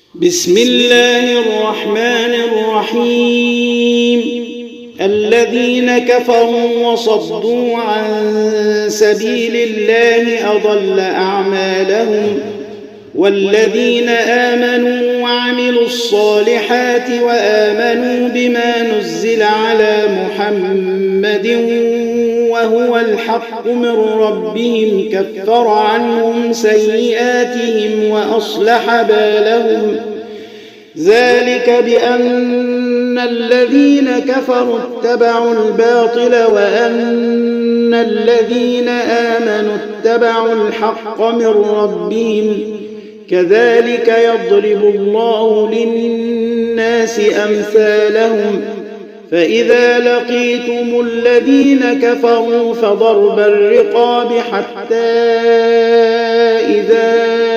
بسم الله الرحمن الرحيم. الذين كفروا وصدوا عن سبيل الله أضل أعمالهم، والذين آمنوا وعملوا الصالحات وآمنوا بما نزل على محمد وهو الحق من ربهم كفر عنهم سيئاتهم وأصلح بالهم. ذلك بأن الذين كفروا اتبعوا الباطل وأن الذين آمنوا اتبعوا الحق من ربهم. كذلك يضرب الله للناس أمثالهم. فإذا لقيتم الذين كفروا فضرب الرقاب حتى إذا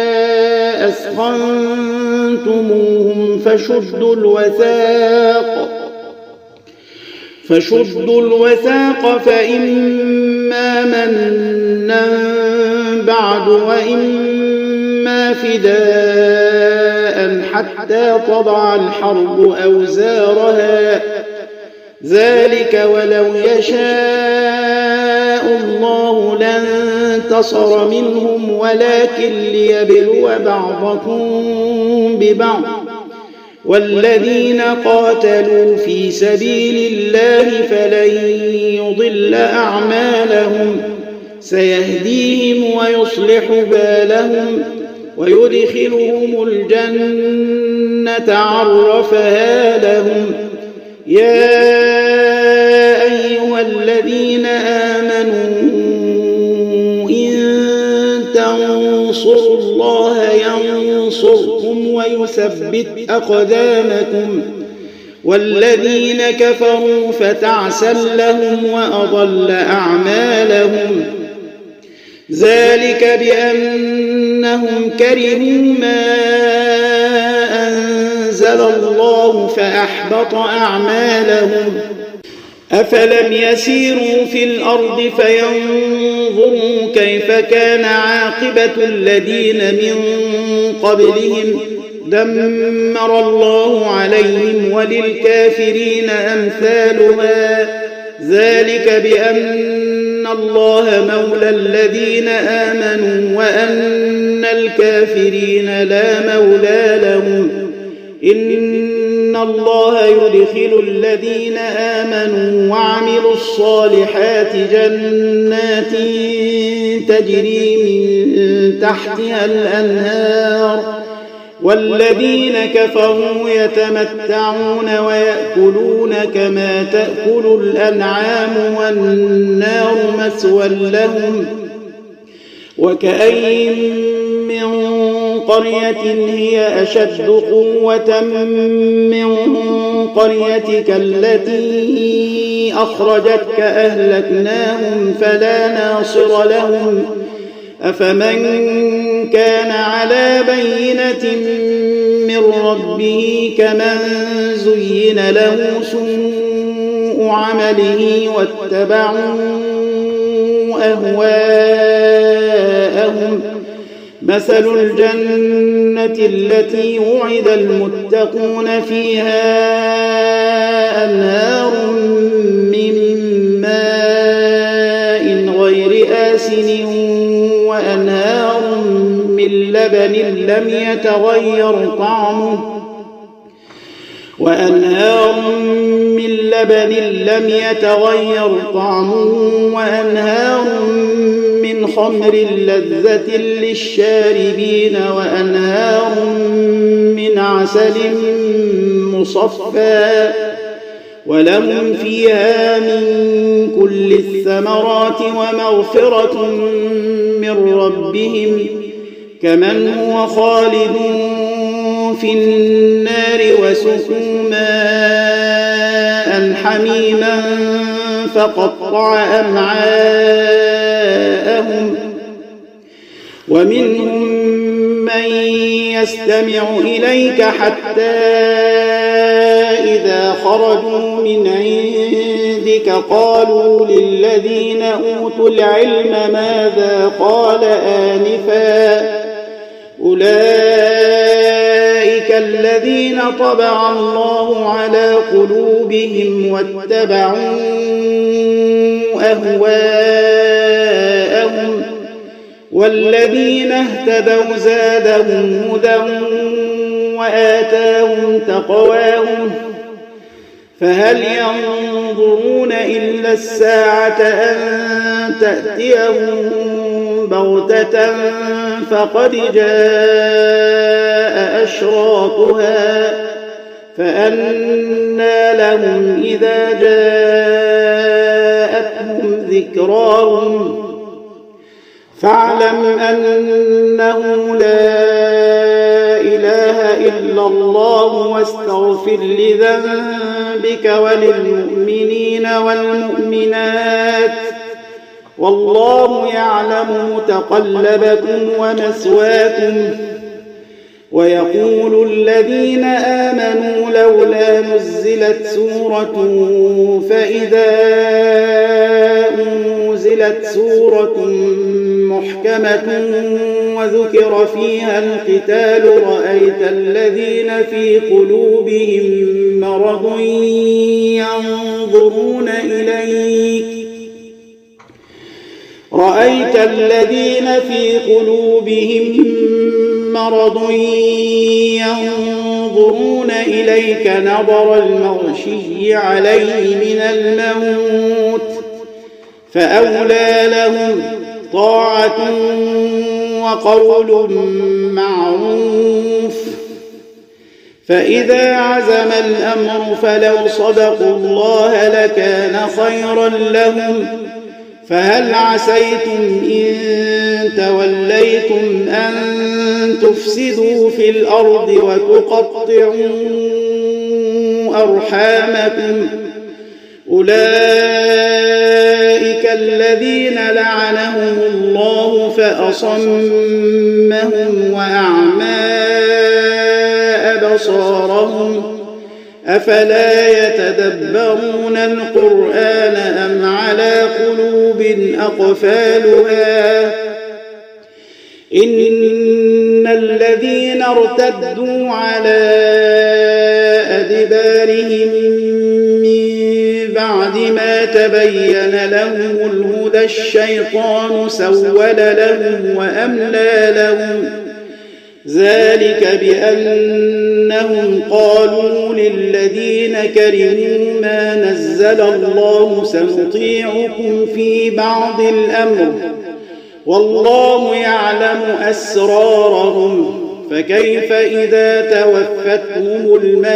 أثخنتموهم فشدوا الوثاق فإما منا بعد وإما فداء حتى تضع الحرب أوزارها. ذلك ولو يشاء الله لانتصر منهم ولكن ليبلو بعضكم ببعض. والذين قاتلوا في سبيل الله فلن يضل أعمالهم، سيهديهم ويصلح بالهم ويدخلهم الجنة عرفها لهم. يا أيها الذين آمنوا إن تنصروا الله ينصركم ويثبت أقدامكم. والذين كفروا فتعسا لهم وأضل أعمالهم. ذلك بأنهم كرهوا ما أنزل الله فأحبط أعمالهم. أفلم يسيروا في الأرض فينظروا كيف كان عاقبة الذين من قبلهم؟ دمر الله عليهم وللكافرين أمثالها. ذلك بأن الله مولى الذين آمنوا وأن الكافرين لا مولى لهم. إن الله يدخل الذين آمنوا وعملوا الصالحات جنات تجري من تحتها الأنهار. والذين كفروا يتمتعون ويأكلون كما تأكل الأنعام والنار مثوى لهم. وكأين من قرية هي أشد قوة من قريتك التي أخرجتك أهلكناهم فلا ناصر لهم. أفمن كان على بينة من ربه كمن زين له سوء عمله واتبعوا أهواءهم. مثل الجنة التي وعد المتقون فيها أنهار من ماء غير آسن وأنهار من لبن لم يتغير طعمه وأنهار من خمر لذة للشاربين وأنهار من عسل مصفى ولهم فيها من كل الثمرات ومغفرة من ربهم كمن هو خالد في النار وسقوا ماء حميما فقطع أمعاءهم. ومنهم من يستمع إليك حتى إذا خرجوا من عندك قالوا للذين أوتوا العلم ماذا قال آنفا أولئك الذين طبع الله على قلوبهم واتبعوا أهواءهم والذين اهتدوا زادهم هدى وآتاهم تقواهم فهل ينظرون إلا الساعة أن تأتيهم بغتة فقد جاء أشراطها فأنى لهم إذا جاءتهم ذكراهم فاعلم أنه لا إله إلا الله واستغفر لذنبك وللمؤمنين والمؤمنات والله يعلم متقلبكم ومثواكم ويقول الذين آمنوا لولا نزلت سورة فإذا أنزلت سورة محكمة وذكر فيها القتال رأيت الذين في قلوبهم مرض ينظرون إليك نظر المغشي عليه من الموت فأولى لهم طاعة وقول معروف فإذا عزم الأمر فلو صدقوا الله لكان خيرا لهم فهل عسيتم إن توليتم أن تفسدوا في الأرض وتقطعوا أرحامكم أولئك الذين لعنهم الله فأصمهم وأعمى أبصارهم أفلا يتدبرون القرآن أم على قلوب أقفالها إن الذين ارتدوا على أدبارهم من بعد ما تبين لهم الهدى الشيطان سول لهم وأملى لهم ذلك بأنهم قالوا للذين كرهوا ما نزل الله سنطيعكم في بعض الأمر والله يعلم أسرارهم فكيف إذا توفتهم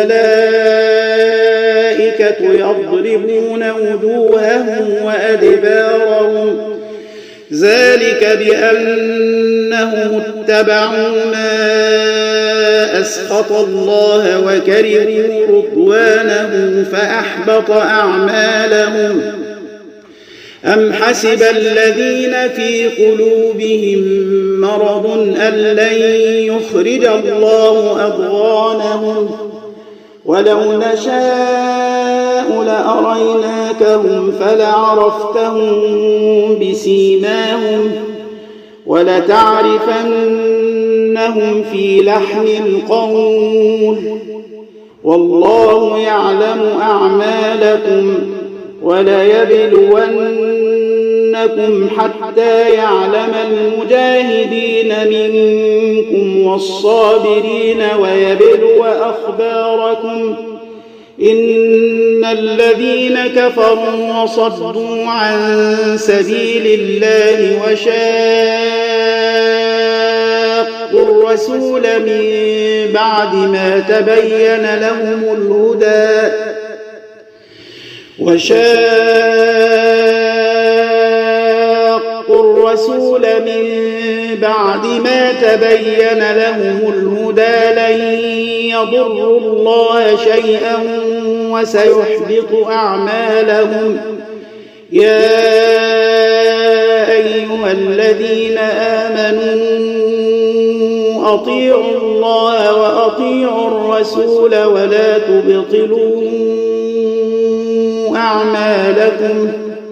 الملائكة يضربون وجوههم وأدبارهم ذلك بأنهم اتبعوا ما أسخط الله وكرهوا رضوانه فأحبط أعمالهم أم حسب الذين في قلوبهم مرض أن لن يخرج الله أضغانهم ولو نشاء لأريناكهم فلعرفتهم بسيماهم ولتعرفنهم في لحن القول والله يعلم أعمالكم وليبلونكم حتى يعلم المجاهدين منكم والصابرين ويبلو أخباركم إن الذين كفروا وصدوا عن سبيل الله وشاقوا الرسول من بعد ما تبين لهم الهدى لن يضروا الله شيئا وسيحبط أعمالهم يا أيها الذين آمنوا أطيعوا الله وأطيعوا الرسول ولا تبطلوا أعمالكم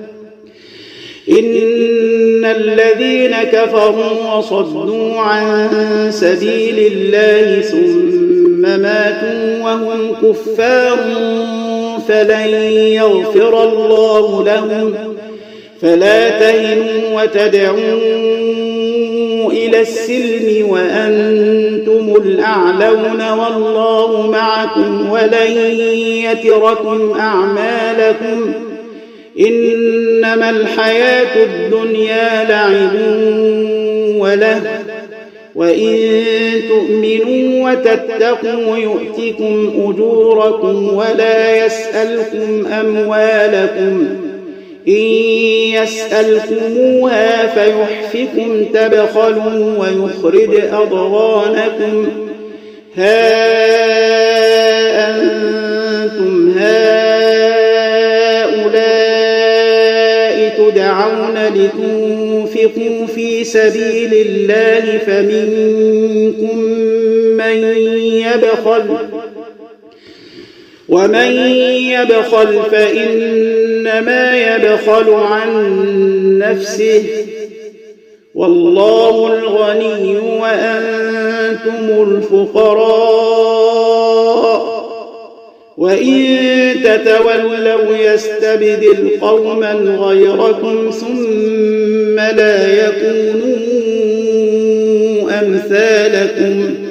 إن الذين كفروا وصدوا عن سبيل الله ثم ماتوا وهم كفار فلن يغفر الله لهم فلا تهنوا وتدعوا إلى السلم وأنتم الأعلون والله معكم ولن يتركم أعمالكم إنما الحياة الدنيا لعب وله وإن تؤمنوا وتتقوا يؤتكم أجوركم ولا يسألكم أموالكم إن يسألكموها فيحفكم تبخلوا ويخرج أضغانكم ها أنتم هؤلاء تدعون لتنفقوا في سبيل الله فمنكم من يبخل ومن يبخل فإنما يبخل عن نفسه والله الغني وأنتم الفقراء وإن تتولوا يستبدل قوما غيركم ثم لا يكونوا أمثالكم